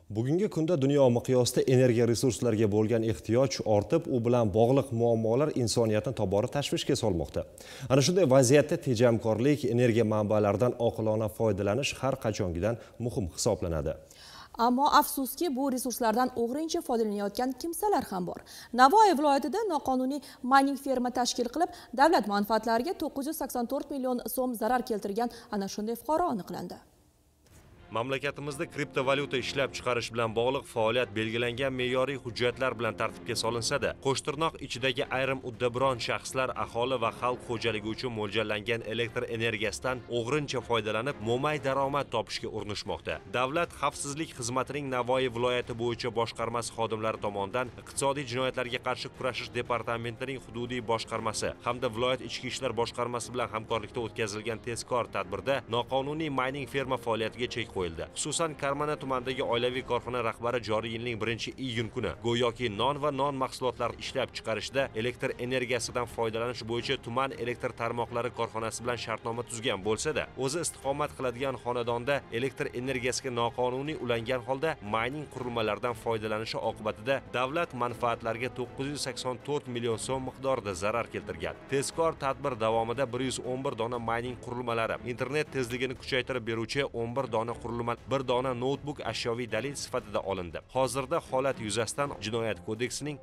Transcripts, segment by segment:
Bugungi kunda dunyo miqyosida energiya resurslariga bo'lgan ehtiyoj ortib, u bilan bog'liq muammolar insoniyatni tobora tashvishga solmoqda. Ana shunday vaziyatda tejamkorlik, energiya manbalaridan oqilona foydalanish har qachongidan muhim hisoblanadi. Ammo afsuski, bu resurslardan o'g'rincha foydalanayotgan kimsalar ham bor. Navoiy viloyatida noqonuniy mining ferma tashkil qilib, davlat manfaatlariga 984 million so'm zarar keltirgan ana shunday fuqaro aniqlandi. Mamlakatimizda kriptovalyuta ishlab chiqarish bilan bog'liq faoliyat belgilangan me'yoriy hujjatlar bilan tartibga solinsa-da, Qo'shtirnoq ichidagi ayrim uddaburon shaxslar aholi va xalq xo'jaligi uchun mo'ljallangan elektr energiyasidan o'g'rincha foydalanib, mo'may daromad topishga urinishmoqda. Davlat xavfsizlik xizmatining Navoiy viloyati bo'yicha boshqarmasi xodimlari tomonidan iqtisodiy jinoyatlarga qarshi kurashish departamentining hududiy boshqarmasi hamda viloyat ichki ishlar boshqarmasi bilan hamkorlikda o'tkazilgan tezkor tadbirda noqonuniy mining ferma faoliyatiga chek qo'yildi. Xususan, Karmana tumanidagi oilaviy korxona rahbari joriy yilning 1-iyun kuni go'yoki non va non mahsulotlarini ishlab chiqarishda elektr energiyasidan foydalanish bo'yicha tuman elektr tarmoqlari korxonasi bilan shartnoma tuzgan bo'lsa-da, o'zi istiqomat qiladigan xonadonda elektr energiyasiga noqonuniy ulangan holda mining qurilmalaridan foydalanishi oqibatida davlat manfaatlariga 984 million so'm miqdorida zarar keltirgan. Tezkor tadbir davomida 111 dona mining qurilmalari, internet tezligini kuchaytirib beruvchi 11 dona qurilma, 1 dona notebook ashyoviy dalil sifatida olindi. Hozirda holat yuzasidan Jinoyat kodeksining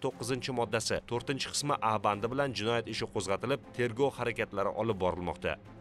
169-moddasi 4-qismi A bandi bilan jinoyat ishi qo'zg'atilib, tergov harakatlari olib borilmoqda.